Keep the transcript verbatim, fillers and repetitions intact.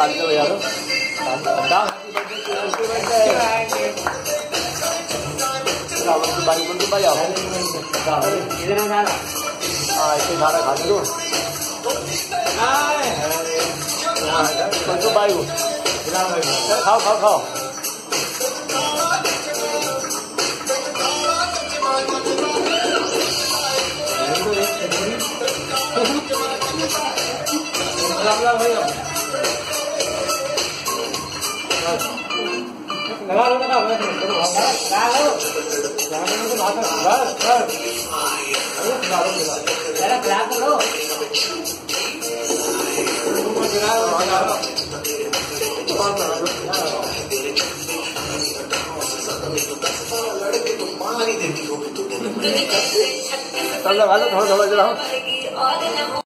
काट दो यार बाई बंद बाई आओ इधर ना खाना हाँ ऐसे खाना खा दो बंद बाई खाओ खाओ खाओ लगा लो लगा लो लगा लो बस बस जरा खिला करो चल लगा लो थोड़ा थोड़ा जरा